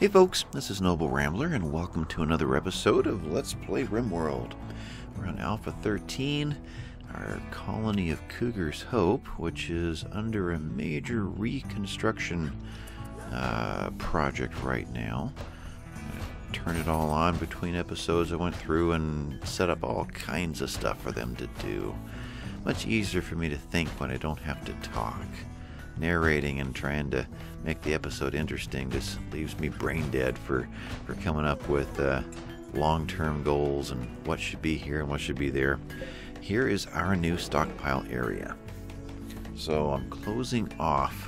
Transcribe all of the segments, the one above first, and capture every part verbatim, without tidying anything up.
Hey folks, this is Noble Rambler, and welcome to another episode of Let's Play RimWorld. We're on Alpha thirteen, our colony of Cougar's Hope, which is under a major reconstruction uh, project right now. Turn it all on between episodes. I went through and set up all kinds of stuff for them to do. Much easier for me to think when I don't have to talk. Narrating and trying to make the episode interesting just leaves me brain dead for, for coming up with uh, long-term goals and what should be here and what should be there. Here is our new stockpile area. So I'm closing off,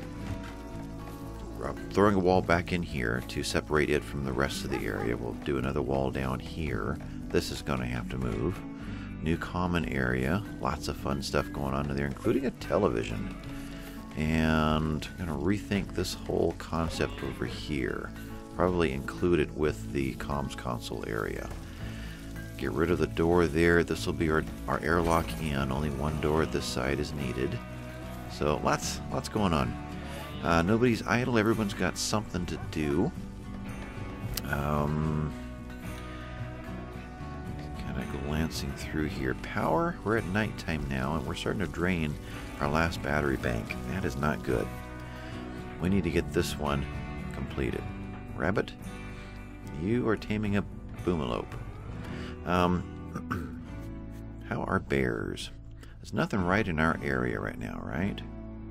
throwing a wall back in here to separate it from the rest of the area. We'll do another wall down here. This is going to have to move. New common area. Lots of fun stuff going on in there, including a television. And I'm going to rethink this whole concept over here. Probably include it with the comms console area. Get rid of the door there. This will be our, our airlock in. Only one door at this side is needed. So lots, lots going on. Uh, nobody's idle. Everyone's got something to do. Um, kind of glancing through here. Power. We're at nighttime now, and we're starting to drain our last battery bank. That is not good. We need to get this one completed. Rabbit, you are taming a boomalope. Um, how are bears? There's nothing right in our area right now, right?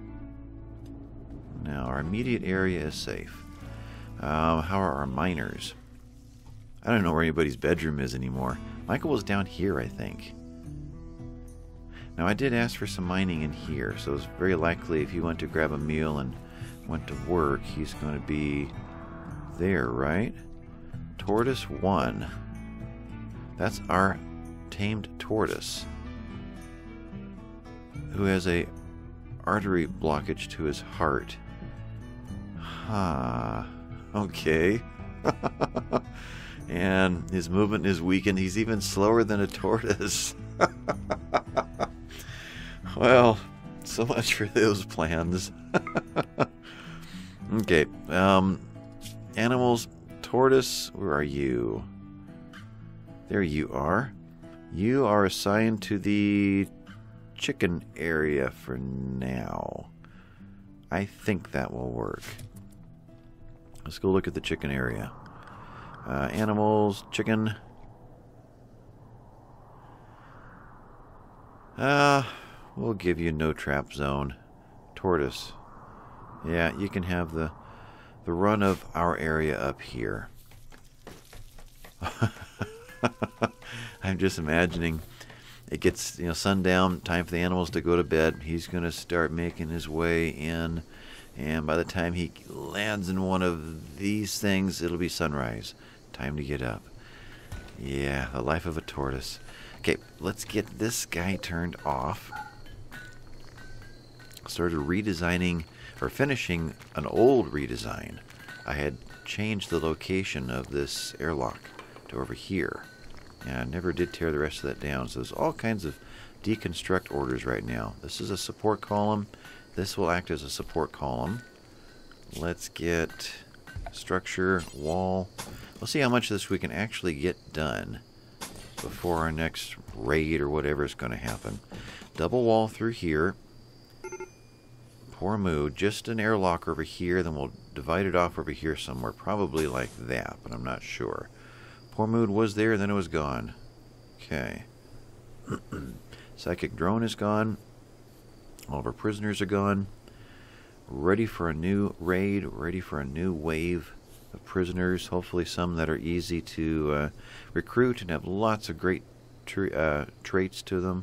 Now, our immediate area is safe. Um, how are our miners? I don't know where anybody's bedroom is anymore. Michael was down here, I think. Now, I did ask for some mining in here, so it's very likely if he went to grab a meal and went to work, he's going to be there, right? Tortoise one. That's our tamed tortoise, who has a artery blockage to his heart. Ha. Huh. Okay. And his movement is weakened. He's even slower than a tortoise. Well, so much for those plans. Okay, um, animals, tortoise, where are you? There you are. You are assigned to the chicken area for now. I think that will work. Let's go look at the chicken area. Uh, animals, chicken. Uh... We'll give you no trap zone. Tortoise. Yeah, you can have the the run of our area up here. I'm just imagining it gets, you know, sundown, time for the animals to go to bed. He's going to start making his way in, and by the time he lands in one of these things, it'll be sunrise. Time to get up. Yeah, the life of a tortoise. Okay, let's get this guy turned off. Started redesigning or finishing an old redesign. I had changed the location of this airlock to over here, and I never did tear the rest of that down, so there's all kinds of deconstruct orders right now. This is a support column. This will act as a support column. Let's get structure, wall. We'll see how much of this we can actually get done before our next raid or whatever is going to happen. Double wall through here. Poor mood. Just an airlock over here, then we'll divide it off over here somewhere. Probably like that, but I'm not sure. Poor mood was there, then it was gone. Okay. Psychic drone is gone. All of our prisoners are gone. Ready for a new raid. Ready for a new wave of prisoners. Hopefully some that are easy to uh, recruit and have lots of great tra uh, traits to them.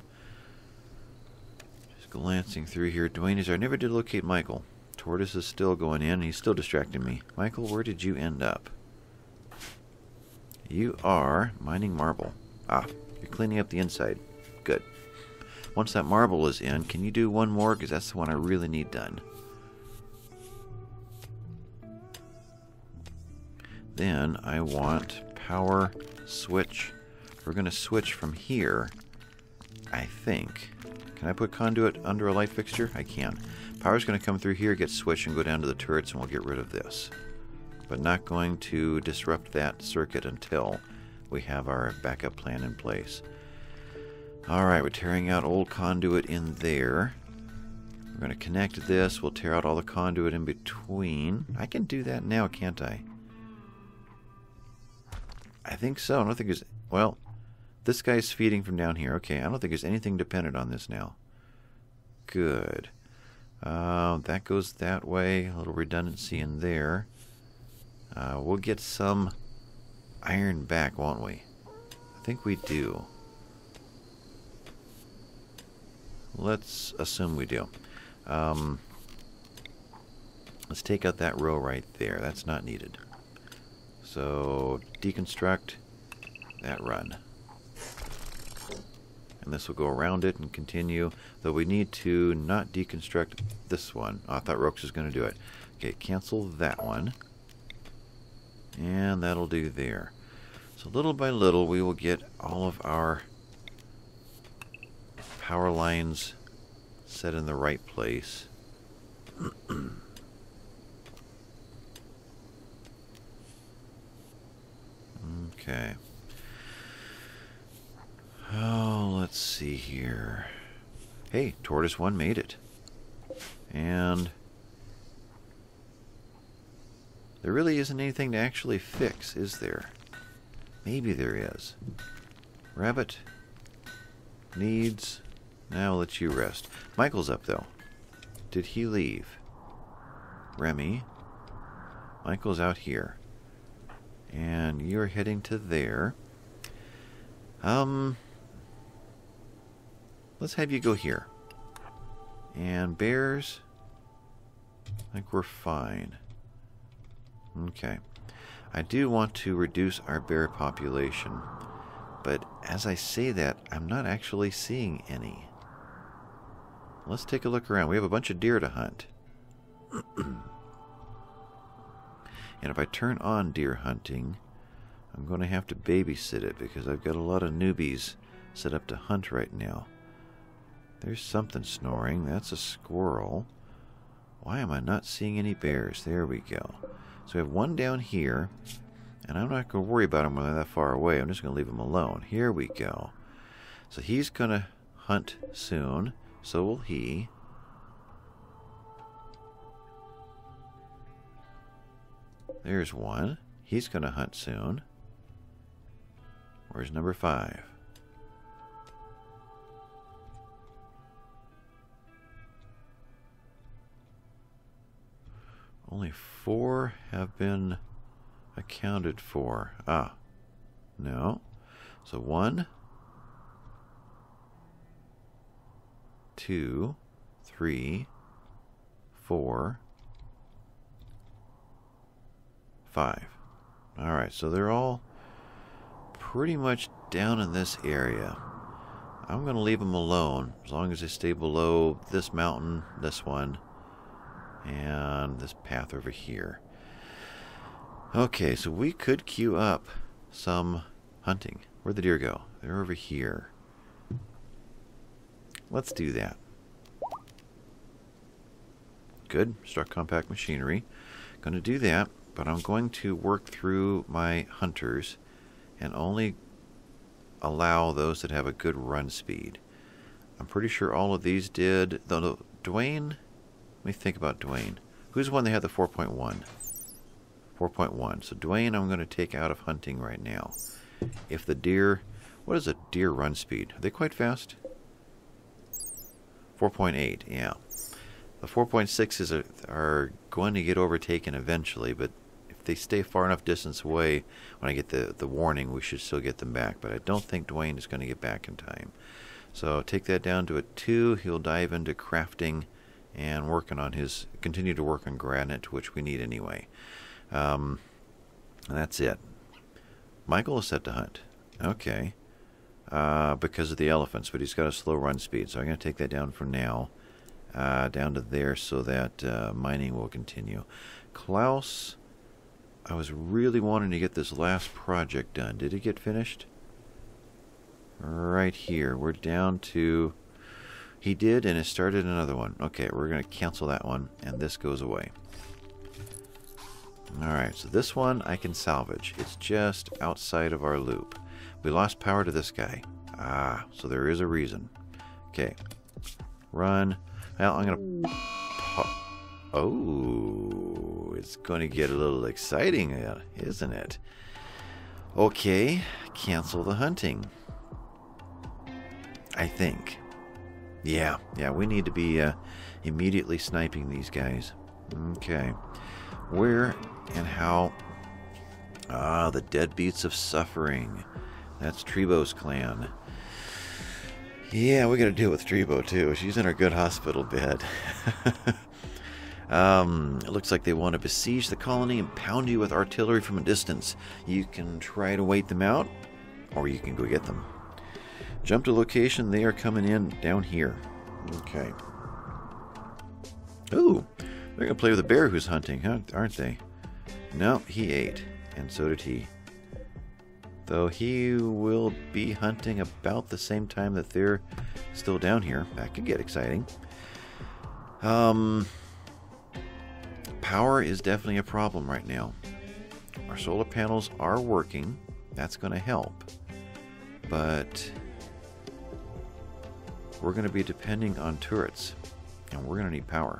Glancing through here. Dwayne is there. I never did locate Michael. Tortoise is still going in. He's still distracting me. Michael, where did you end up? You are mining marble. Ah, you're cleaning up the inside. Good. Once that marble is in, can you do one more? Because that's the one I really need done. Then I want power switch. We're going to switch from here, I think. Can I put conduit under a light fixture? I can. Power's going to come through here, get switched, and go down to the turrets, and we'll get rid of this. but not going to disrupt that circuit until we have our backup plan in place. Alright, we're tearing out old conduit in there. We're going to connect this. We'll tear out all the conduit in between. I can do that now, can't I? I think so. I don't think there's... Well, this guy's feeding from down here. Okay, I don't think there's anything dependent on this now. Good. Uh, that goes that way. A little redundancy in there. Uh, we'll get some iron back, won't we? I think we do. Let's assume we do. Um, let's take out that row right there. That's not needed. So, deconstruct that run. And this will go around it and continue. Though we need to not deconstruct this one. Oh, I thought Rox was going to do it. Okay, cancel that one. And that'll do there. So little by little we will get all of our power lines set in the right place. Okay. Oh, let's see here. Hey, Tortoise one made it. And there really isn't anything to actually fix, is there? Maybe there is. Rabbit needs... Now I'll let you rest. Michael's up, though. Did he leave? Remy. Michael's out here. And you're heading to there. Um... Let's have you go here. And bears... I think we're fine. Okay. I do want to reduce our bear population. But as I say that, I'm not actually seeing any. Let's take a look around. We have a bunch of deer to hunt. And if I turn on deer hunting, I'm going to have to babysit it because I've got a lot of newbies set up to hunt right now. There's something snoring. That's a squirrel. Why am I not seeing any bears? There we go. So we have one down here, and I'm not going to worry about them when they're that far away. I'm just going to leave them alone. Here we go. So he's going to hunt soon. So will he. There's one. He's going to hunt soon. Where's number five? Only four have been accounted for. Ah, no. So one, two, three, four, five. Alright, so they're all pretty much down in this area. I'm going to leave them alone as long as they stay below this mountain, this one, and this path over here. Okay, so we could queue up some hunting. Where'd the deer go? They're over here. Let's do that. Good. Struck compact machinery. Going to do that, but I'm going to work through my hunters and only allow those that have a good run speed. I'm pretty sure all of these did. Though Dwayne... Let me think about Dwayne. Who's the one that had the four point one? four point one. So Dwayne I'm going to take out of hunting right now. If the deer... What is a deer run speed? Are they quite fast? four point eight, yeah. The four point sixes are, are going to get overtaken eventually, but if they stay far enough distance away, when I get the, the warning, we should still get them back. But I don't think Dwayne is going to get back in time. So take that down to a two. He'll dive into crafting and working on his, continue to work on granite, which we need anyway. Um, and that's it. Michael is set to hunt. Okay. Uh, because of the elephants, but he's got a slow run speed, so I'm going to take that down for now. Uh, down to there so that uh, mining will continue. Klaus, I was really wanting to get this last project done. Did it get finished? Right here. We're down to... He did, and it started another one. Okay, we're going to cancel that one, and this goes away. Alright, so this one I can salvage. It's just outside of our loop. We lost power to this guy. Ah, so there is a reason. Okay. Run. Well, I'm going to... Oh, it's going to get a little exciting, isn't it? Okay, cancel the hunting. I think. Yeah, yeah, we need to be uh, immediately sniping these guys. Okay. Where and how? Ah, the deadbeats of suffering. That's Trebo's clan. Yeah, we got to deal with Trebo too. She's in her good hospital bed. um, it looks like they want to besiege the colony and pound you with artillery from a distance. You can try to wait them out, or you can go get them. Jump to location. They are coming in down here. Okay. Ooh, they're going to play with a bear who's hunting, huh? Aren't they? No, he ate, and so did he. Though he will be hunting about the same time that they're still down here. That could get exciting. Um, power is definitely a problem right now. Our solar panels are working. That's going to help. But we're going to be depending on turrets. And we're going to need power.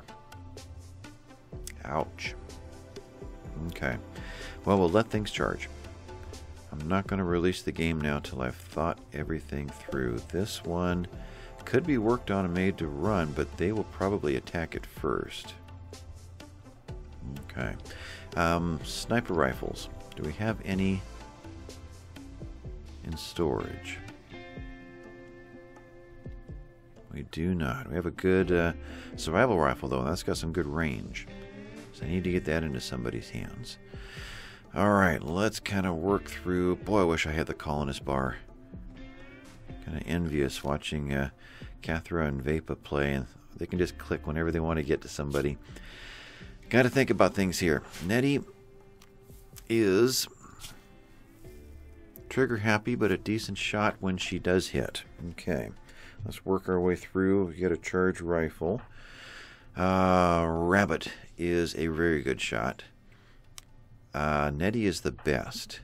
Ouch. Okay. Well, we'll let things charge. I'm not going to release the game now till I've thought everything through. This one could be worked on and made to run, but they will probably attack it first. Okay. Um, sniper rifles. Do we have any in storage? We do not. We have a good uh, survival rifle, though. That's got some good range. So I need to get that into somebody's hands. Alright, let's kind of work through... Boy, I wish I had the colonist bar. Kind of envious watching uh, Cathra and Vapa play. And they can just click whenever they want to get to somebody. Got to think about things here. Nettie is trigger happy, but a decent shot when she does hit. Okay, let's work our way through. We get a charge rifle. Uh, Rabbit is a very good shot. Uh, Nettie is the best.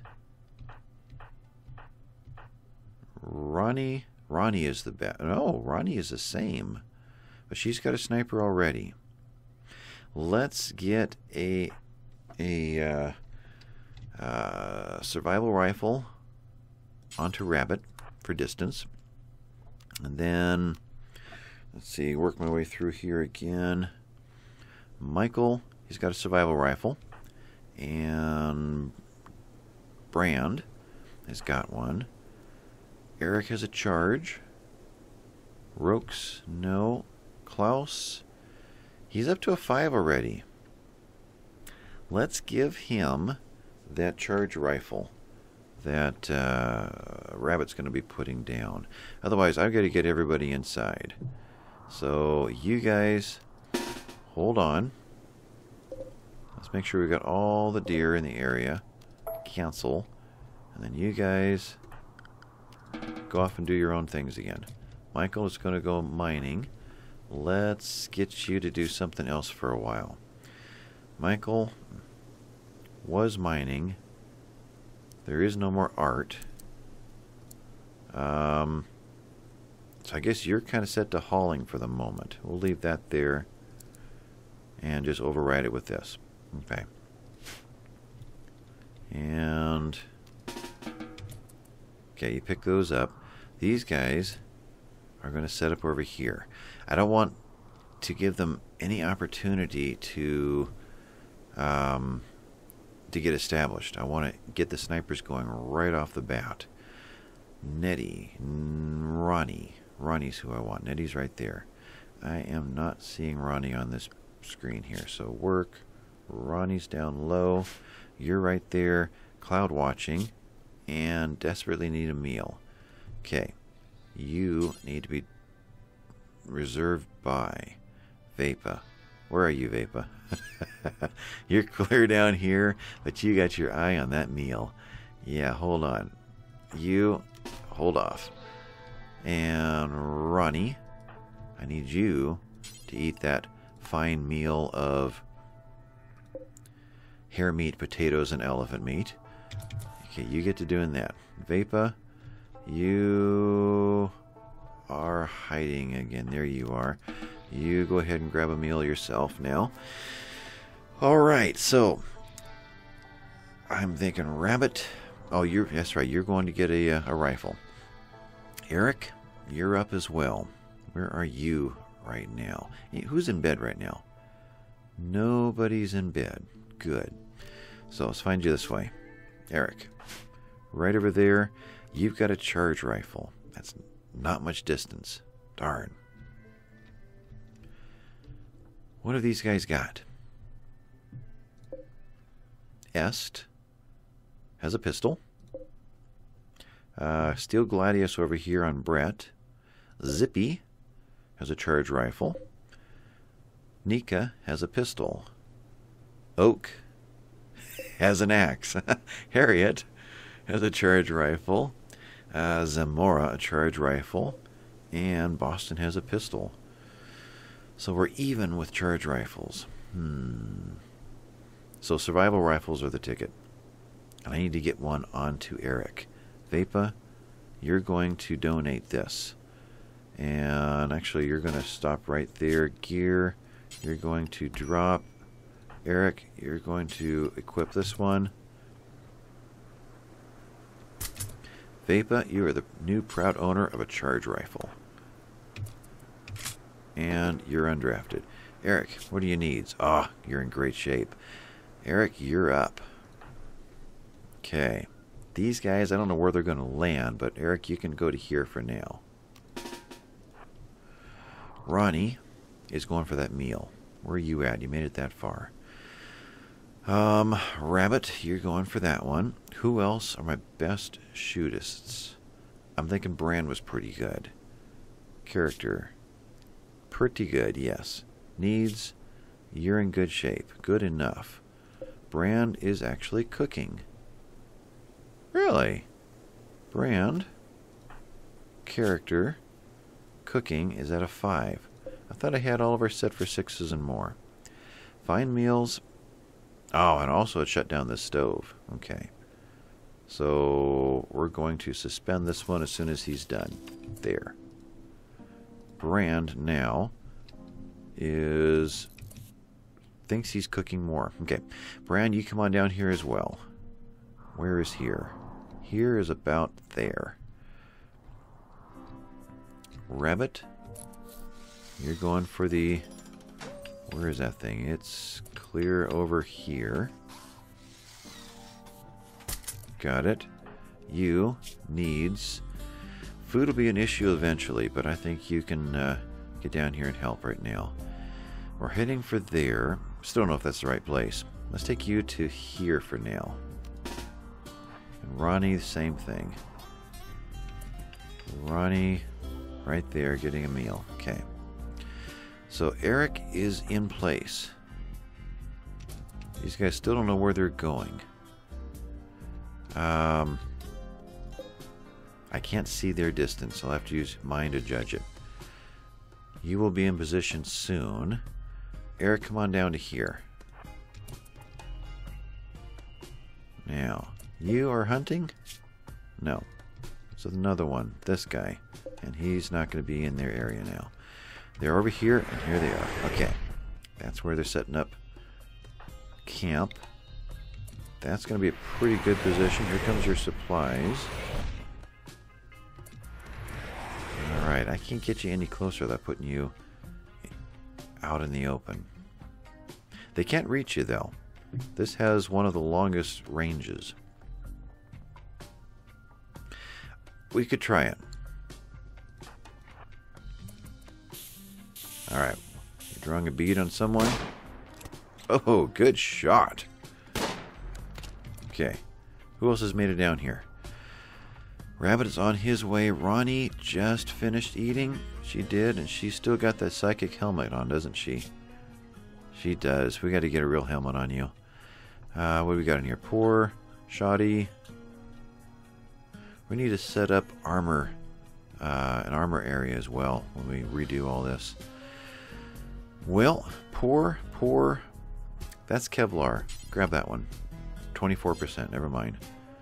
Ronnie, Ronnie is the best. No, Ronnie is the same, but she's got a sniper already. Let's get a a uh, uh, survival rifle onto Rabbit for distance, and then let's see, work my way through here again. Michael, he's got a survival rifle. And Brand has got one. Eric has a charge. Rokes, no. Klaus, he's up to a five already. Let's give him that charge rifle that uh, Rabbit's going to be putting down. Otherwise, I've got to get everybody inside. So you guys hold on. Let's make sure we got all the deer in the area. Cancel. And then you guys go off and do your own things again. Michael is going to go mining. Let's get you to do something else for a while. Michael was mining. There is no more art. Um, so I guess you're kind of set to hauling for the moment. We'll leave that there and just override it with this. Okay. And okay, you pick those up. These guys are going to set up over here. I don't want to give them any opportunity to um, to get established. I want to get the snipers going right off the bat. Nettie, Ronnie. Ronnie's who I want. Nettie's right there. I am not seeing Ronnie on this screen here. So work. Ronnie's down low. You're right there. Cloud watching. And desperately need a meal. Okay. You need to be reserved by Vapa. Where are you, Vapa? You're clear down here, but you got your eye on that meal. Yeah, hold on. You, hold off. And Ronnie, I need you to eat that fine meal of... hare meat, potatoes, and elephant meat. Okay, you get to doing that. Vapa, you are hiding again. There you are. You go ahead and grab a meal yourself now. Alright, so I'm thinking rabbit. Oh, you're that's right. You're going to get a, a rifle. Eric, you're up as well. Where are you right now? Who's in bed right now? Nobody's in bed. Good. So let's find you this way. Eric, right over there, you've got a charge rifle. That's not much distance. Darn. What have these guys got? Est has a pistol. Uh, Steel Gladius over here on Brett. Zippy has a charge rifle. Nika has a pistol. Oak has an axe. Harriet has a charge rifle. Uh, Zamora a charge rifle. And Boston has a pistol. So we're even with charge rifles. Hmm. So survival rifles are the ticket. And I need to get one onto Eric. Vapa, you're going to donate this. And actually, you're going to stop right there. Gear, you're going to drop. Eric, you're going to equip this one. Vapa, you are the new proud owner of a charge rifle. And you're undrafted. Eric, what do you need? Ah, oh, you're in great shape. Eric, you're up. Okay. These guys, I don't know where they're going to land, but Eric, you can go to here for now. Ronnie is going for that meal. Where are you at? You made it that far. Um, Rabbit, you're going for that one. Who else are my best shootists? I'm thinking Brand was pretty good. Character. Pretty good, yes. Needs, you're in good shape. Good enough. Brand is actually cooking. Really? Brand. Character. Cooking is at a five. I thought I had all of our set for sixes and more. Fine meals. Oh, and also it shut down the stove. Okay. So we're going to suspend this one as soon as he's done. There. Brand now is thinks he's cooking more. Okay. Brand, you come on down here as well. Where is here? Here is about there. Rabbit, you're going for the... Where is that thing? It's clear over here. Got it. You needs... Food will be an issue eventually, but I think you can uh, get down here and help right now. We're heading for there. Still don't know if that's the right place. Let's take you to here for now. And Ronnie, the same thing. Ronnie, right there, getting a meal. Okay. So Eric is in place. These guys still don't know where they're going. Um, I can't see their distance. I'll have to use mine to judge it. You will be in position soon. Eric, come on down to here. Now, you are hunting? No. So another one, this guy. And he's not going to be in their area now. They're over here, and here they are. Okay. That's where they're setting up camp. That's going to be a pretty good position. Here comes your supplies. Alright, I can't get you any closer without putting you out in the open. They can't reach you, though. This has one of the longest ranges. We could try it. Alright. You're drawing a bead on someone. Oh, good shot. Okay. Who else has made it down here? Rabbit is on his way. Ronnie just finished eating. She did, and she's still got that psychic helmet on, doesn't she? She does. We got to get a real helmet on you. Uh, what do we got in here? Poor, shoddy. We need to set up armor, uh, an armor area as well when we redo all this. Well, poor, poor. That's Kevlar. Grab that one. twenty-four percent. Never mind.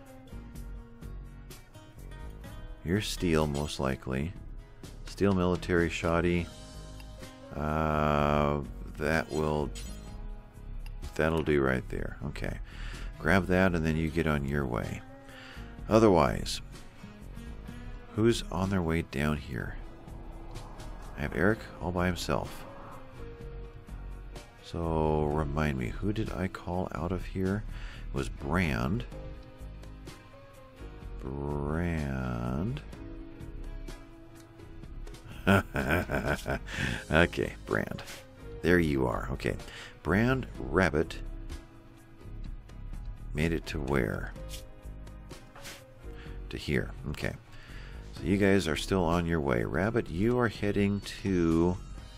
You're steel, most likely. Steel military shoddy. Uh, that will... That'll do right there. Okay. Grab that and then you get on your way. Otherwise, who's on their way down here? I have Eric all by himself. So, remind me, who did I call out of here? It was Brand. Brand. Okay, Brand. There you are. Okay. Brand, Rabbit made it to where? To here. Okay. So you guys are still on your way. Rabbit, you are heading to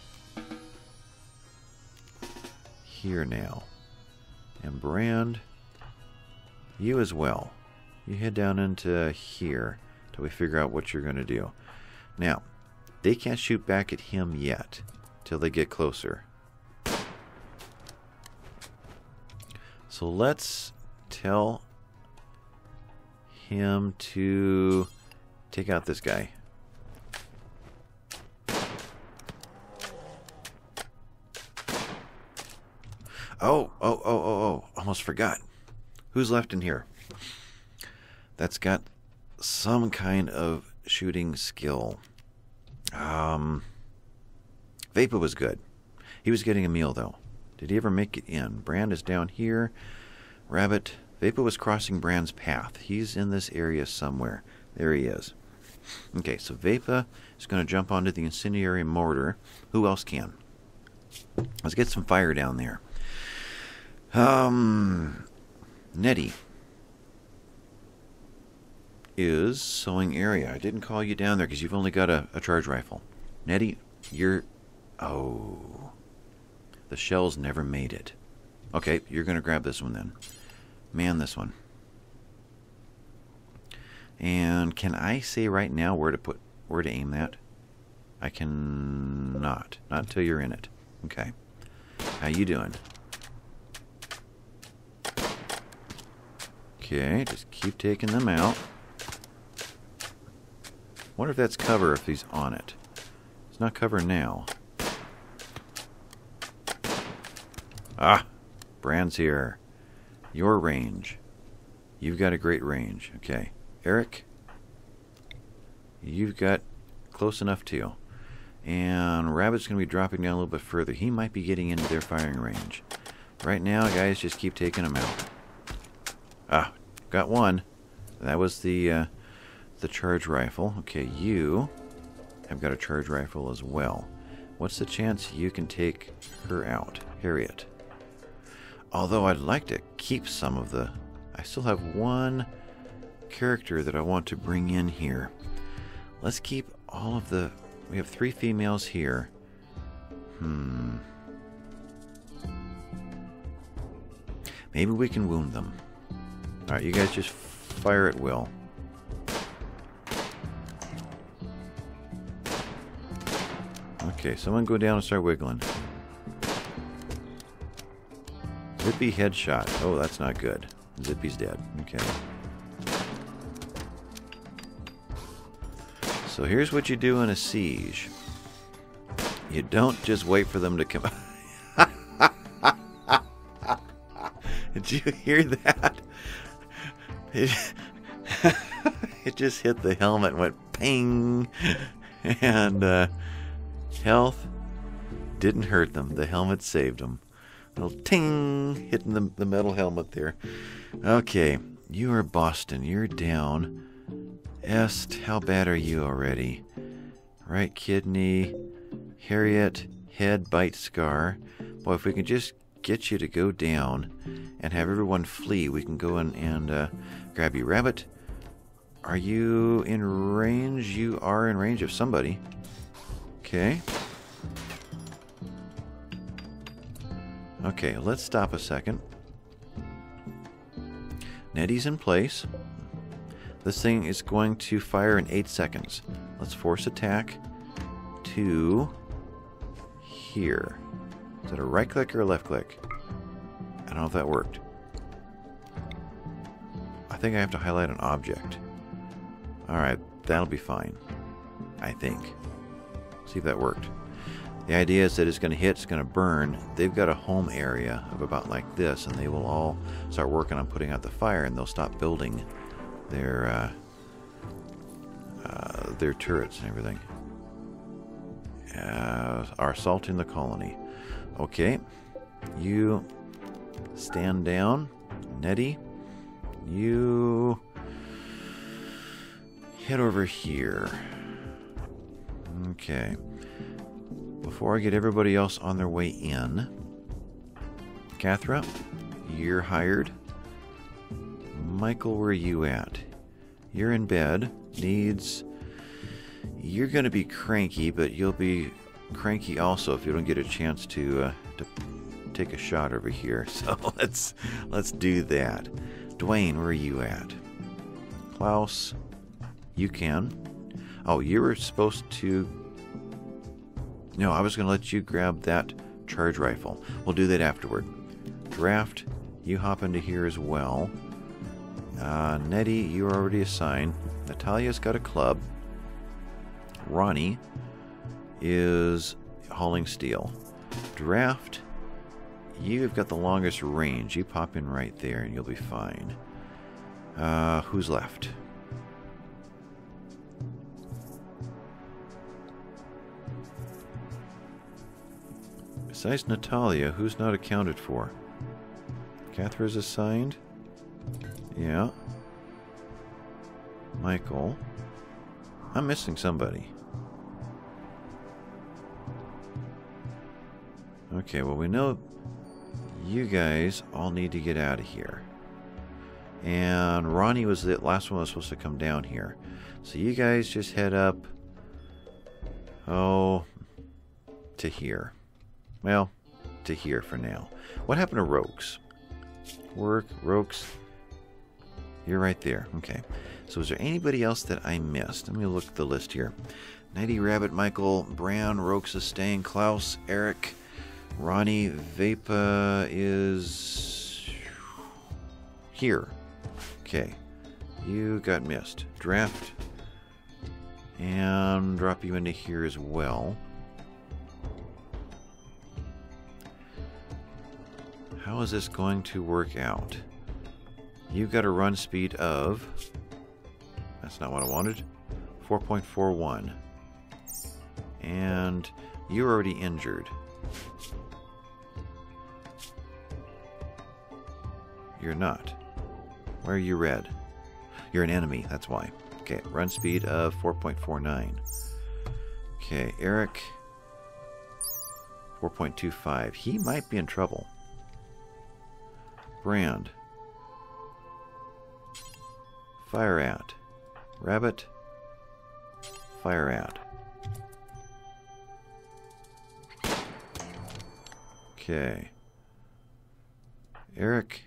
here now. And Brand, you as well. You head down into here till we figure out what you're going to do. Now, they can't shoot back at him yet till they get closer. So let's tell him to take out this guy. Oh, oh, oh, oh, oh, almost forgot. Who's left in here? That's got some kind of shooting skill. Um, Vapa was good. He was getting a meal, though. Did he ever make it in? Brand is down here. Rabbit. Vapa was crossing Brand's path. He's in this area somewhere. There he is. Okay, so Vapa is going to jump onto the incendiary mortar. Who else can? Let's get some fire down there. Um, Nettie is sewing area. I didn't call you down there because you've only got a, a charge rifle. Nettie, you're... Oh. The shells never made it. Okay, you're going to grab this one then. Man this one. And can I say right now where to put, where to aim that? I can not. Not until you're in it. Okay. How you doing? Okay, just keep taking them out. Wonder if that's cover if he's on it. It's not cover now. Ah, Brand's here. Your range. You've got a great range. Okay. Eric, you've got close enough too. And Rabbit's going to be dropping down a little bit further. He might be getting into their firing range. Right now, guys, just keep taking them out. Ah, got one. That was the uh, the charge rifle. Okay, you have got a charge rifle as well. What's the chance you can take her out? Harriet. Although I'd like to keep some of the... I still have one character that I want to bring in here. Let's keep all of the... We have three females here. Hmm. Maybe we can wound them. Alright, you guys just fire at will. Okay, someone go down and start wiggling. Zippy headshot. Oh, that's not good. Zippy's dead. Okay. So here's what you do in a siege. You don't just wait for them to come. Did you hear that? It, it just hit the helmet and went ping. And uh, health didn't hurt them. The helmet saved them. Little ting hitting the, the metal helmet there. Okay, you are Boston. You're down. Est, how bad are you already? Right kidney, Harriet, head, bite, scar. Boy, if we can just get you to go down and have everyone flee, we can go in and uh, grab you. Rabbit, are you in range? You are in range of somebody. Okay. Okay, let's stop a second. Nettie's in place. This thing is going to fire in eight seconds. Let's force attack to here. Is that a right click or a left click? I don't know if that worked. I think I have to highlight an object. Alright, that'll be fine. I think. See if that worked. The idea is that it's going to hit, it's going to burn. They've got a home area of about like this, and they will all start working on putting out the fire, and they'll stop building their uh, uh, their turrets and everything. Uh, are assaulting the colony. Okay, you stand down, Nettie. You head over here. Okay. Before I get everybody else on their way in, Cathra, you're hired. Michael, where are you at? You're in bed. Needs... You're going to be cranky, but you'll be cranky also if you don't get a chance to uh, to take a shot over here. So let's let's do that. Dwayne, where are you at? Klaus, you can. Oh, you were supposed to... No, I was going to let you grab that charge rifle. We'll do that afterward. Draft, you hop into here as well. Uh, Nettie, you're already assigned. Natalia's got a club. Ronnie is hauling steel. Draft, you've got the longest range. You pop in right there and you'll be fine. Uh, who's left? Besides Natalia, who's not accounted for? Catherine's assigned? Yeah. Michael. I'm missing somebody. Okay, well we know you guys all need to get out of here. And Ronnie was the last one that was supposed to come down here. So you guys just head up, oh, to here. Well, to here for now. What happened to Rogues? Work, Rogues. You're right there. Okay. So is there anybody else that I missed? Let me look at the list here. Nighty Rabbit, Michael, Brown, Rogues is staying, Klaus, Eric, Ronnie, Vapa is here. Okay. You got missed. Draft. And drop you into here as well. How is this going to work out? You've got a run speed of... That's not what I wanted. four point four one. And you're already injured. You're not. Why are you red? You're an enemy, that's why. Okay, run speed of four point four nine. Okay, Eric... four point two five. He might be in trouble. Brand. Fire at. Rabbit. Fire at. Okay. Eric.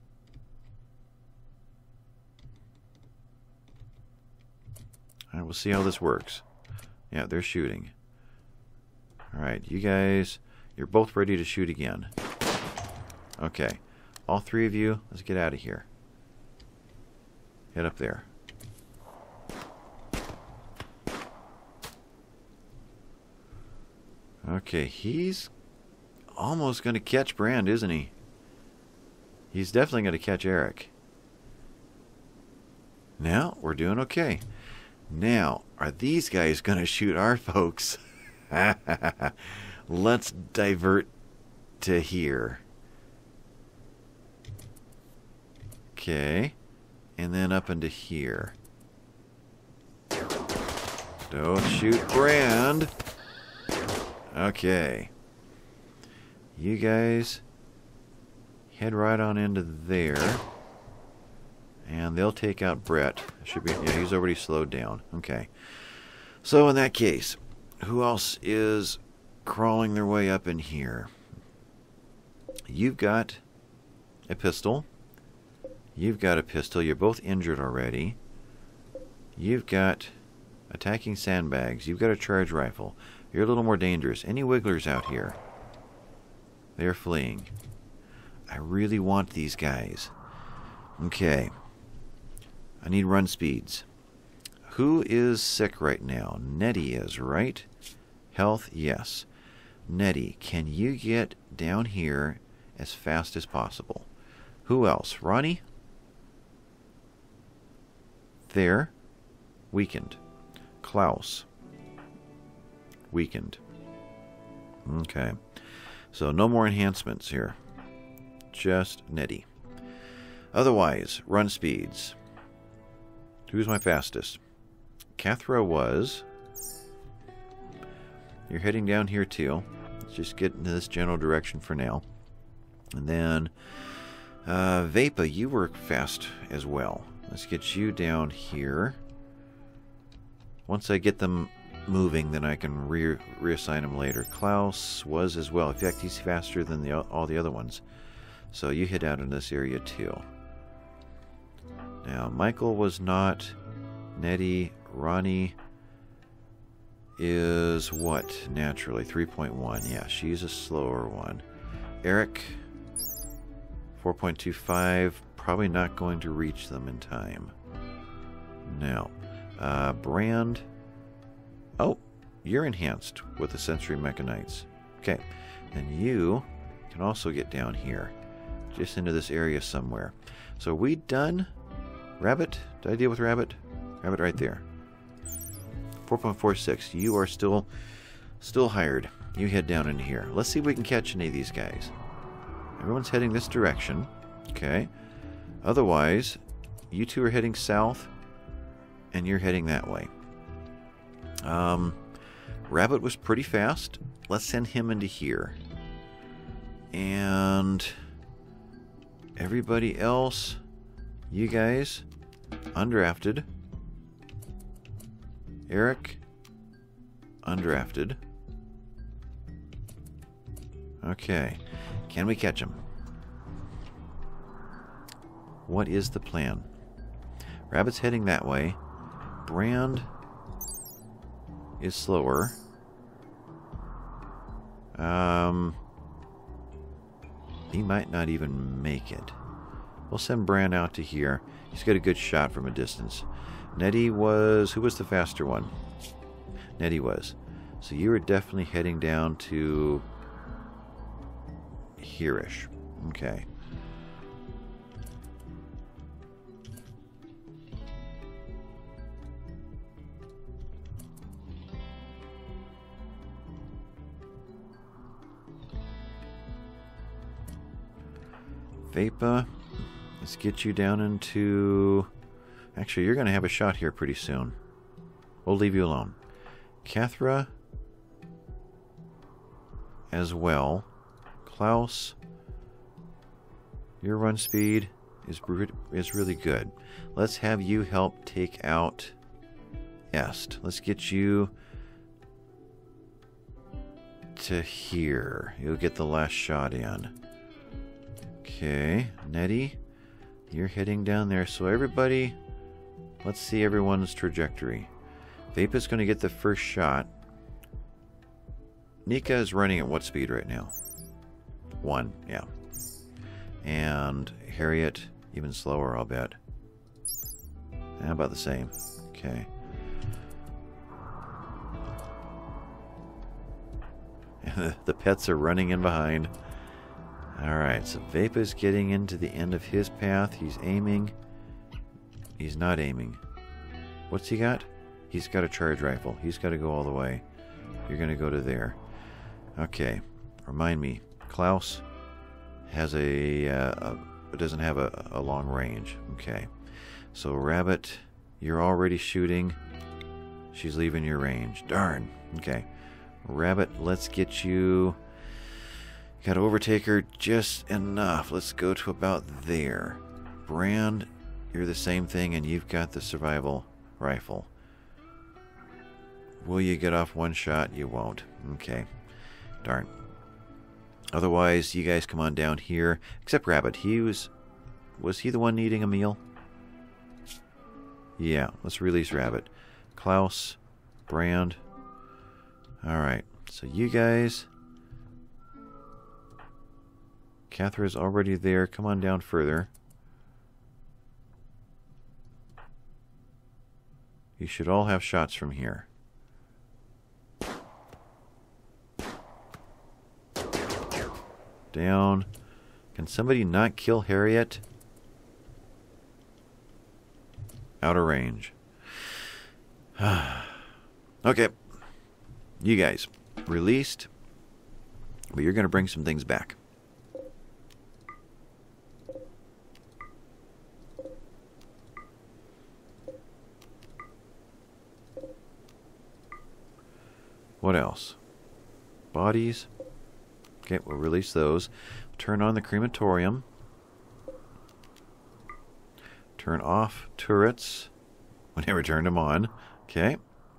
Alright, we'll see how this works. Yeah, they're shooting. Alright, you guys, you're both ready to shoot again. Okay. All three of you, let's get out of here. Head up there. Okay, he's almost going to catch Brand, isn't he? He's definitely going to catch Eric. Now, we're doing okay. Now, are these guys going to shoot our folks? Let's divert to here. Okay. And then up into here. Don't shoot Brand. Okay. You guys head right on into there. And they'll take out Brett. Should be, yeah, he's already slowed down. Okay. So in that case, who else is crawling their way up in here? You've got a pistol. You've got a pistol. You're both injured already. You've got attacking sandbags. You've got a charge rifle. You're a little more dangerous. Any wigglers out here? They're fleeing. I really want these guys. Okay. I need run speeds. Who is sick right now? Nettie is, right? Health, yes. Nettie, can you get down here as fast as possible? Who else? Ronnie? There. Weakened. Klaus. Weakened. Okay. So no more enhancements here. Just Nettie. Otherwise, run speeds. Who's my fastest? Cathra was. You're heading down here too. Let's just get into this general direction for now. And then uh, Vapa, you were fast as well. Let's get you down here. Once I get them moving, then I can re reassign them later. Klaus was as well. In fact, he's faster than the, all the other ones. So you head out in this area too. Now, Michael was not. Nettie, Ronnie is what? Naturally, three point one. Yeah, she's a slower one. Eric, four point two five. Probably not going to reach them in time. Now, uh, Brand. Oh, you're enhanced with the Sensory Mechanites. Okay, and you can also get down here. Just into this area somewhere. So are we done? Rabbit? Did I deal with Rabbit? Rabbit right there. four point four six. You are still still hired. You head down into here. Let's see if we can catch any of these guys. Everyone's heading this direction. Okay. Otherwise, you two are heading south, and you're heading that way. Um, Rabbit was pretty fast. Let's send him into here. And everybody else, you guys, undrafted. Eric, undrafted. Okay. Can we catch him? What is the plan? Rabbit's heading that way. Brand is slower. Um, he might not even make it. We'll send Brand out to here. He's got a good shot from a distance. Nettie was... Who was the faster one? Nettie was. So you were definitely heading down to here-ish. Okay. Vapa, let's get you down into... Actually, you're going to have a shot here pretty soon. We'll leave you alone. Cathra as well. Klaus, your run speed is, is really good. Let's have you help take out Est. Let's get you to here. You'll get the last shot in. Okay, Nettie, you're heading down there. So everybody, let's see everyone's trajectory. Vapa's going to get the first shot. Nika is running at what speed right now? One, yeah. And Harriet, even slower, I'll bet. How about the same? Okay. The pets are running in behind. Alright, so Vapa's getting into the end of his path. He's aiming. He's not aiming. What's he got? He's got a charge rifle. He's got to go all the way. You're going to go to there. Okay. Remind me. Klaus has a... Uh, a doesn't have a, a long range. Okay. So Rabbit, you're already shooting. She's leaving your range. Darn. Okay. Rabbit, let's get you... Got to overtake her just enough. Let's go to about there. Brand, you're the same thing, and you've got the survival rifle. Will you get off one shot? You won't. Okay. Darn. Otherwise, you guys come on down here. Except Rabbit. He was... Was he the one needing a meal? Yeah. Let's release Rabbit. Klaus. Brand. Alright. So you guys... Catherine's already there. Come on down further. You should all have shots from here. Down. Can somebody not kill Harriet? Out of range. Okay. You guys, released. But you're going to bring some things back. What else? Bodies. Okay, we'll release those. Turn on the crematorium. Turn off turrets. We never turned them on. Okay.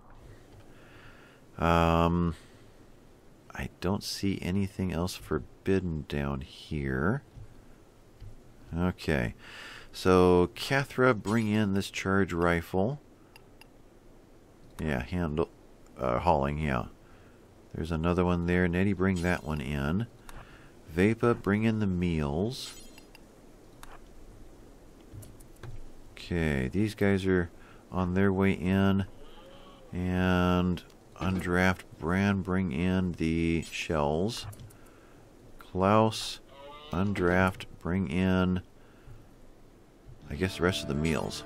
Um, I don't see anything else forbidden down here. Okay. So, Cathra, bring in this charge rifle. Yeah, handle... Uh, hauling, yeah. There's another one there. Nettie, bring that one in. Vapa, bring in the meals. Okay, these guys are on their way in. And Undraft, Brand, bring in the shells. Klaus, Undraft, bring in, I guess, the rest of the meals.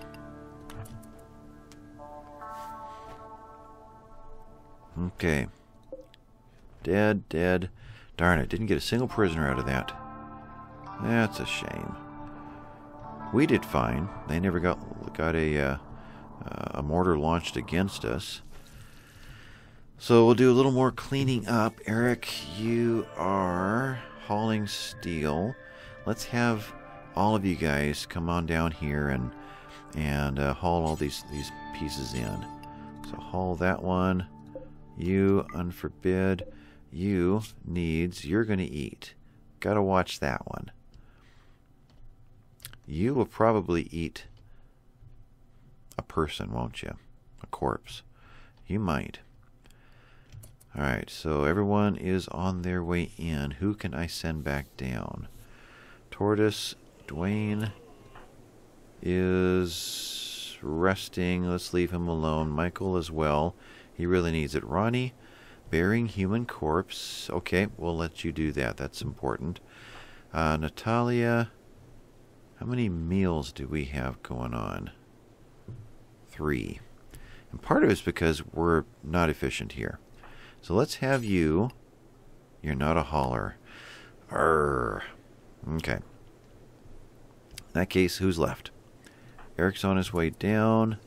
Okay. Dead, dead. Darn it, didn't get a single prisoner out of that. That's a shame. We did fine. They never got got a uh, a mortar launched against us. So we'll do a little more cleaning up. Eric, you are hauling steel. Let's have all of you guys come on down here and and uh, haul all these these pieces in. So haul that one. You, unforbid. You, needs. You're going to eat. Gotta watch that one. You will probably eat a person, won't you? A corpse. You might. Alright, so everyone is on their way in. Who can I send back down? Tortoise, Dwayne is resting. Let's leave him alone. Michael as well. He really needs it. Ronnie, burying human corpse. Okay, we'll let you do that. That's important. Uh, Natalia, how many meals do we have going on? Three. And part of it's because we're not efficient here. So let's have you. You're not a hauler. Arrgh. Okay. In that case, who's left? Eric's on his way down.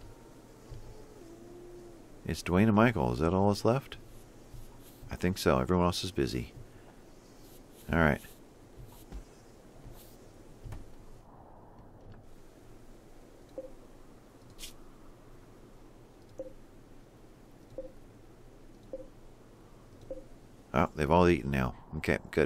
It's Dwayne and Michael. Is that all that's left? I think so. Everyone else is busy. Alright. Oh, they've all eaten now. Okay, good.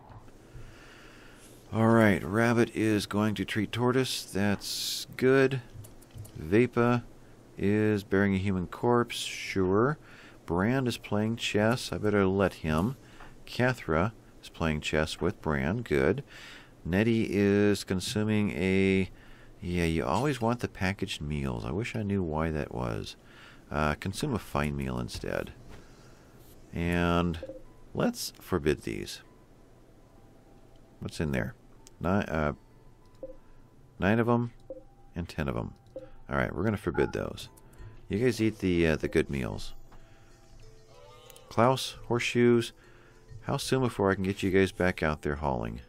Alright, Rabbit is going to treat Tortoise. That's good. Vapa is burying a human corpse. Sure. Brand is playing chess. I better let him. Cathra is playing chess with Brand. Good. Nettie is consuming a... Yeah, you always want the packaged meals. I wish I knew why that was. Uh, consume a fine meal instead. And let's forbid these. What's in there? Nine, uh, nine of them and ten of them. Alright, we're going to forbid those. You guys eat the uh, the good meals. Klaus, horseshoes. How soon before I can get you guys back out there hauling?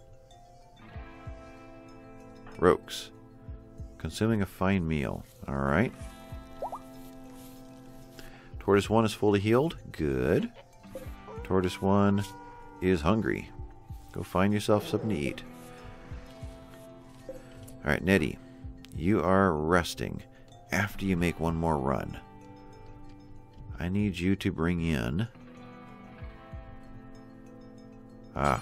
Rokes. Consuming a fine meal. Alright. Tortoise one is fully healed. Good. Tortoise one is hungry. Go find yourself something to eat. Alright, Nettie. You are resting after you make one more run. I need you to bring in... Ah.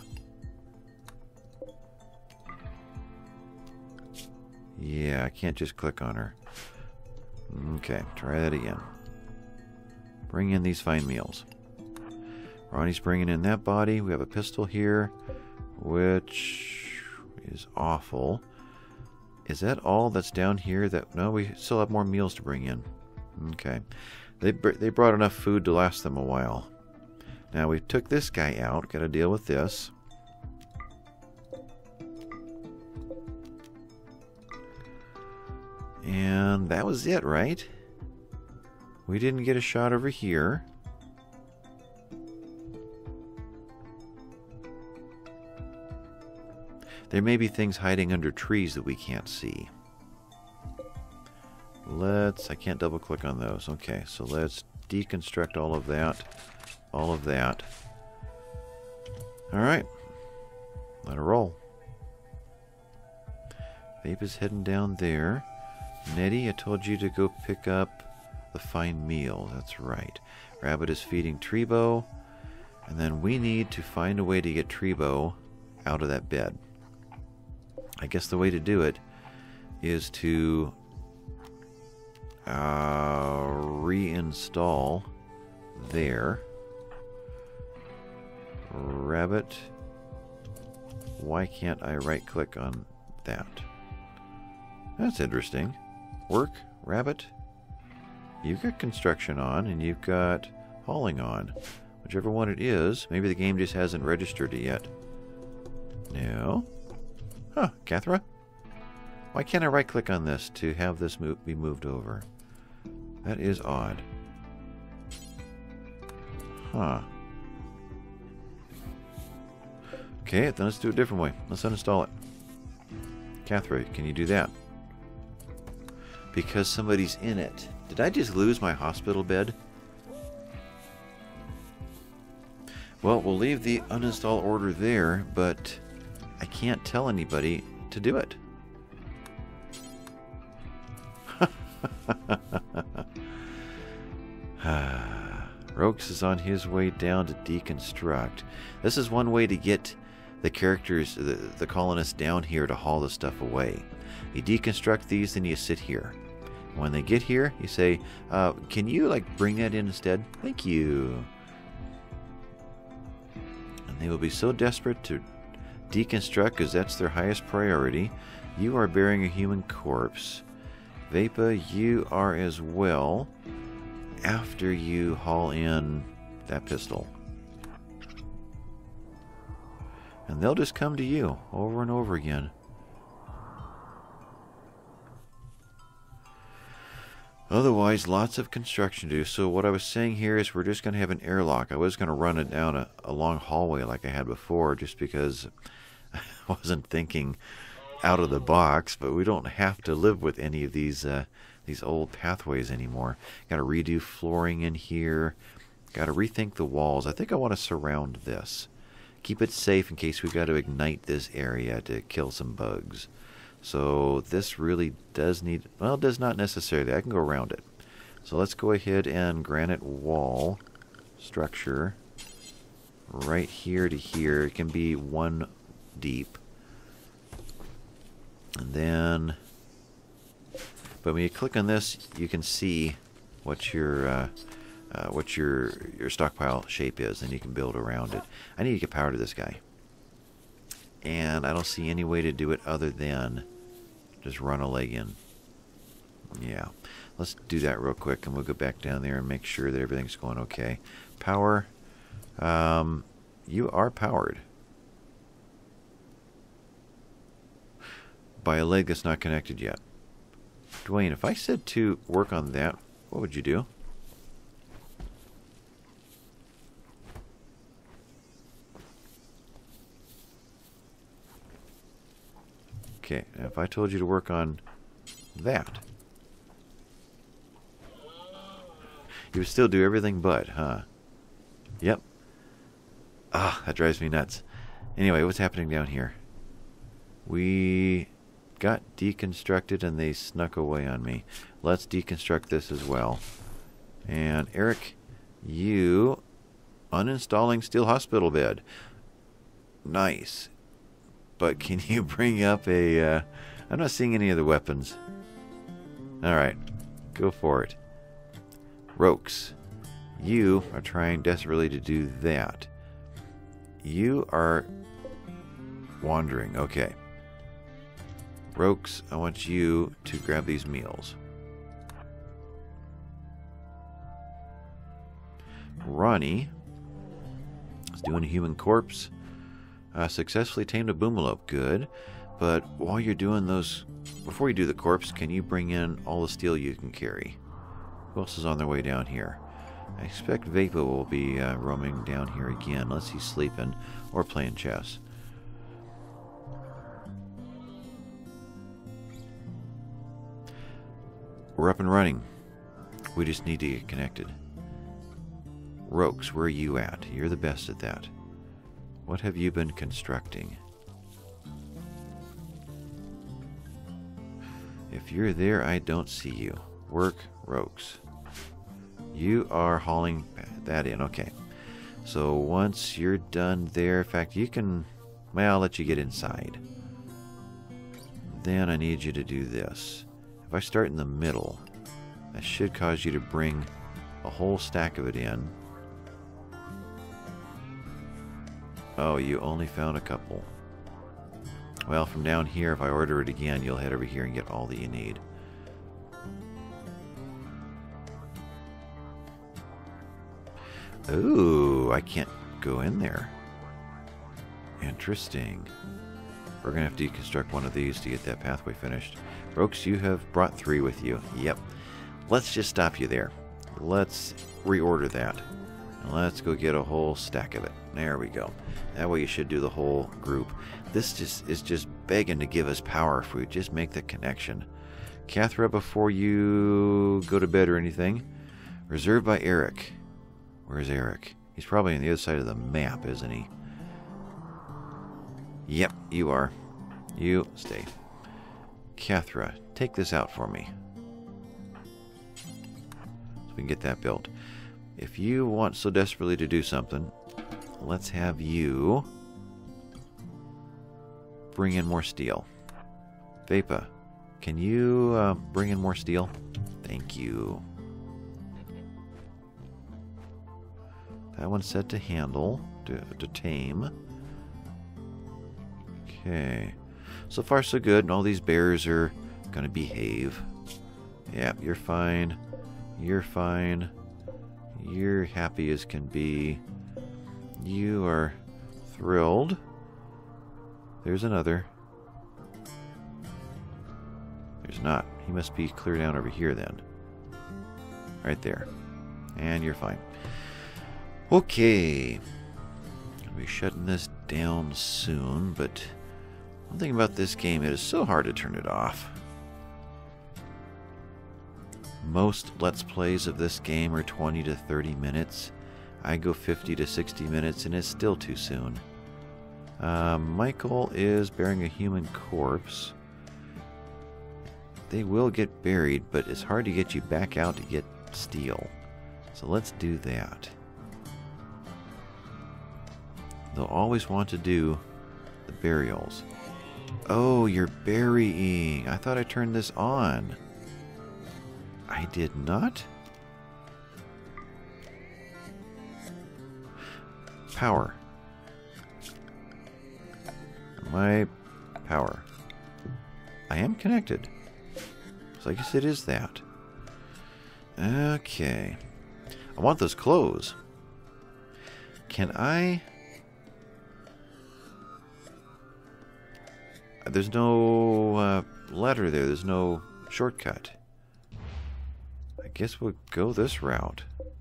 Yeah, I can't just click on her. Okay, try that again. Bring in these fine meals. Ronnie's bringing in that body. We have a pistol here. which is awful. Is that all that's down here? That no, we still have more meals to bring in. Okay. They, they brought enough food to last them a while. Now we took this guy out. Got to deal with this. And that was it, right? We didn't get a shot over here. There may be things hiding under trees that we can't see. Let's... I can't double click on those. Okay, so let's deconstruct all of that. All of that. Alright. Let her roll. Vape is heading down there. Nettie, I told you to go pick up the fine meal. That's right. Rabbit is feeding Treebo. And then we need to find a way to get Treebo out of that bed. I guess the way to do it is to uh, reinstall there. Rabbit. Why can't I right click on that? That's interesting. Work, Rabbit. You've got construction on and you've got hauling on. Whichever one it is. Maybe the game just hasn't registered it yet. No. Huh, Cathra? Why can't I right click on this to have this move be moved over? That is odd. Huh. Okay, then let's do it a different way. Let's uninstall it. Cathra, can you do that? Because somebody's in it. Did I just lose my hospital bed? Well, we'll leave the uninstall order there, but I can't tell anybody to do it. Rogues is on his way down to deconstruct. This is one way to get the characters, the, the colonists down here to haul the stuff away. You deconstruct these, then you sit here. When they get here, you say, uh, can you like bring that in instead? Thank you. And they will be so desperate to deconstruct because that's their highest priority. You are bearing a human corpse. Vapa, you are as well after you haul in that pistol. And they'll just come to you over and over again. Otherwise, lots of construction to do. So what I was saying here is we're just going to have an airlock. I was going to run it down a, a long hallway like I had before just because I wasn't thinking out of the box, but we don't have to live with any of these uh, these old pathways anymore. Got to redo flooring in here. Got to rethink the walls. I think I want to surround this. Keep it safe in case we've got to ignite this area to kill some bugs. So this really does need, well, it does not necessarily. I can go around it. So let's go ahead and granite wall structure right here to here. It can be one deep. And then, but when you click on this, you can see what your uh, uh, what your your stockpile shape is, and you can build around it. I need to get power to this guy, and I don't see any way to do it other than just run a leg in. Yeah, let's do that real quick, and we'll go back down there and make sure that everything's going okay. Power, um, you are powered by a leg that's not connected yet. Dwayne, if I said to work on that, what would you do? Okay, now if I told you to work on that, you would still do everything but, huh? Yep. Ah, that drives me nuts. Anyway, what's happening down here? We got deconstructed and they snuck away on me. Let's deconstruct this as well. And Eric, you uninstalling steel hospital bed. Nice. But can you bring up a... Uh, I'm not seeing any of the weapons. Alright, go for it. Rokes, you are trying desperately to do that. You are wandering. Okay. Rokes, I want you to grab these meals. Ronnie is doing a human corpse. Uh, successfully tamed a boomalope. Good. But while you're doing those, before you do the corpse, can you bring in all the steel you can carry? Who else is on their way down here? I expect Vapa will be uh, roaming down here again, unless he's sleeping or playing chess. We're up and running. We just need to get connected. Rokes, where are you at? You're the best at that. What have you been constructing? If you're there, I don't see you. Work, Rokes. You are hauling that in. Okay. So once you're done there, in fact, you can... Well, I'll let you get inside. Then I need you to do this. If I start in the middle, that should cause you to bring a whole stack of it in. Oh, you only found a couple. Well, from down here, if I order it again, you'll head over here and get all that you need. Ooh, I can't go in there. Interesting. We're going to have to deconstruct one of these to get that pathway finished. Rokes, you have brought three with you. Yep. Let's just stop you there. Let's reorder that. And let's go get a whole stack of it. There we go. That way you should do the whole group. This just is just begging to give us power if we just make the connection. Cathra, before you go to bed or anything, reserved by Eric. Where's Eric? He's probably on the other side of the map, isn't he? Yep, you are. You stay. Cathra, take this out for me. So we can get that built. If you want so desperately to do something, let's have you bring in more steel. Vapa, can you uh, bring in more steel? Thank you. That one's set to handle, to, to tame. Okay. So far so good, and all these bears are going to behave. Yeah, you're fine. You're fine. You're happy as can be. You are thrilled. There's another. There's not. He must be clear down over here then. Right there. And you're fine. Okay. I'll be shutting this down soon, but one thing about this game, it is so hard to turn it off. Most Let's Plays of this game are twenty to thirty minutes. I go fifty to sixty minutes and it's still too soon. Uh, Michael is burying a human corpse. They will get buried, but it's hard to get you back out to get steel. So let's do that. They'll always want to do the burials. Oh, you're burying. I thought I turned this on. I did not? Power. My power. I am connected. So I guess it is that. Okay. I want those clothes. Can I... There's no uh, ladder there. There's no shortcut. I guess we'll go this route.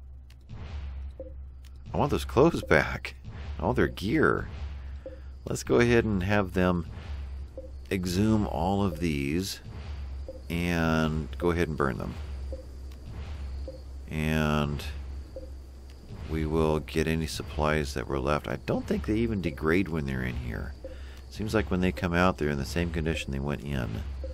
I want those clothes back. All their gear. Let's go ahead and have them exhume all of these and go ahead and burn them. And we will get any supplies that were left. I don't think they even degrade when they're in here. Seems like when they come out, they're in the same condition they went in.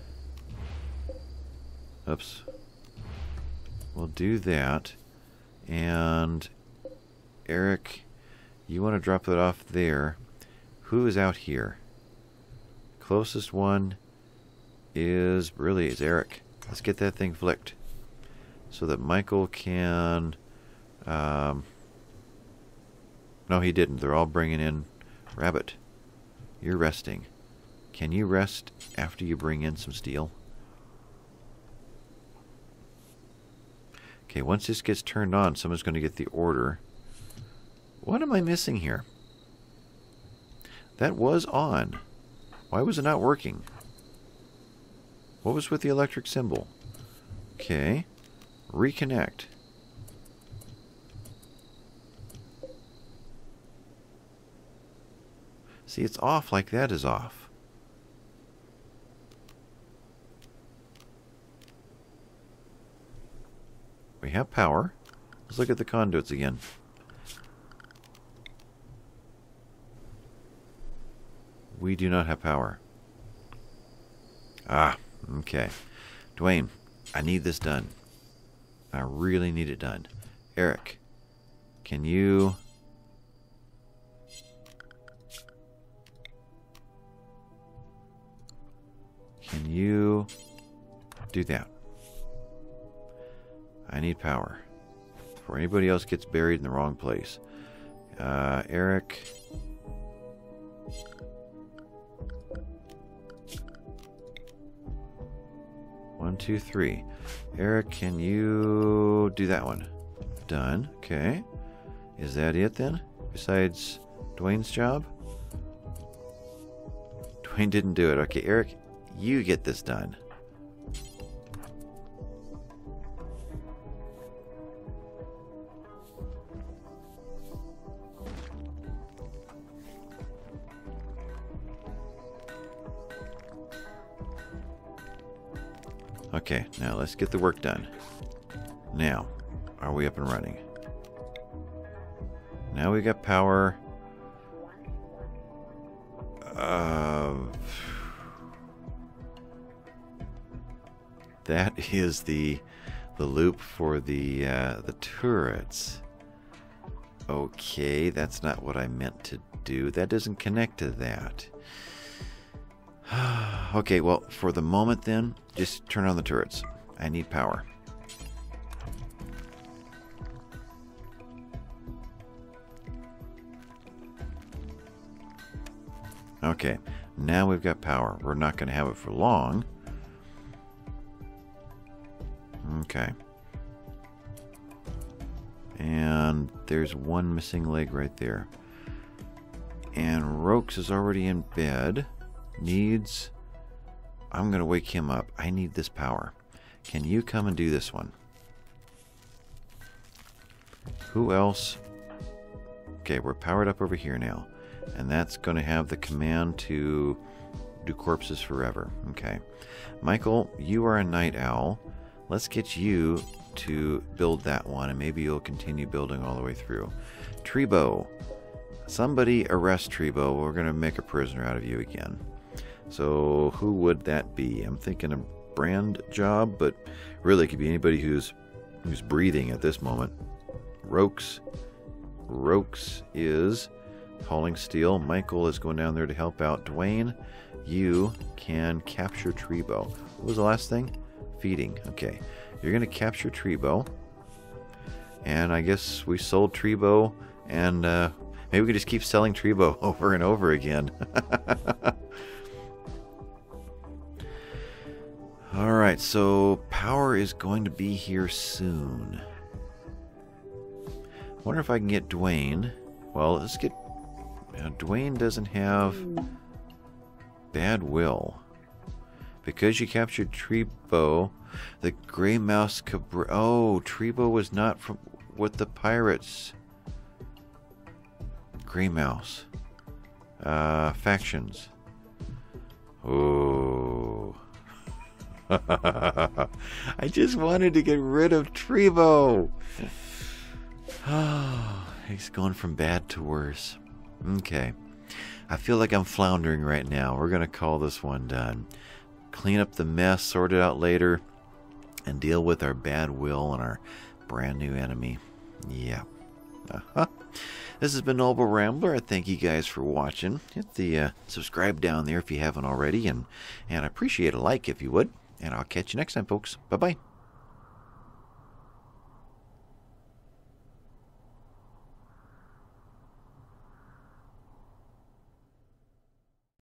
Oops. We'll do that. And Eric, you want to drop that off there. Who is out here? Closest one is, really, is Eric. Let's get that thing flicked. So that Michael can... Um, no, he didn't. They're all bringing in Rabbit. You're resting. Can you rest after you bring in some steel? Okay, once this gets turned on, someone's going to get the order. What am I missing here? That was on. Why was it not working? What was with the electric symbol? Okay. Reconnect. See, it's off like that is off. We have power. Let's look at the conduits again. We do not have power. Ah, okay. Dwayne, I need this done. I really need it done. Eric, can you... Can you do that? I need power. Before anybody else gets buried in the wrong place. Uh, Eric... One, two, three. Eric, can you do that one? Done. Okay. Is that it then? Besides Dwayne's job? Dwayne didn't do it. Okay, Eric, you get this done. Okay, now let's get the work done. Now, are we up and running? Now we got power. Uh, that is the the loop for the uh, the turrets. Okay, that's not what I meant to do. That doesn't connect to that. Okay, well, for the moment then, just turn on the turrets. I need power. Okay, now we've got power. We're not going to have it for long. Okay. And there's one missing leg right there. And Rokes is already in bed. Needs... I'm going to wake him up. I need this power. Can you come and do this one? Who else? Okay, we're powered up over here now. And that's going to have the command to do corpses forever. Okay. Michael, you are a night owl. Let's get you to build that one, and maybe you'll continue building all the way through. Trebo. Somebody arrest Trebo. We're going to make a prisoner out of you again. So who would that be? I'm thinking a brand job, but really it could be anybody who's who's breathing at this moment. Rokes. Rokes is hauling steel. Michael is going down there to help out. Dwayne, you can capture Trebo. What was the last thing? Feeding. Okay. You're going to capture Trebo. And I guess we sold Trebo, and uh, maybe we could just keep selling Trebo over and over again. Alright, so power is going to be here soon. I wonder if I can get Dwayne. Well, let's get... Uh, Dwayne doesn't have bad will. Because you captured Trebo, the Gray Mouse Cabra... Oh, Trebo was not from with the pirates. Gray Mouse. Uh, factions. Oh... I just wanted to get rid of Trebo. Oh, he's going from bad to worse. Okay. I feel like I'm floundering right now. We're going to call this one done. Clean up the mess, sort it out later, and deal with our bad will and our brand new enemy. Yeah. Uh-huh. This has been Noble Rambler. I thank you guys for watching. Hit the uh, subscribe down there if you haven't already, and, and I appreciate a like if you would. And I'll catch you next time, folks. Bye-bye.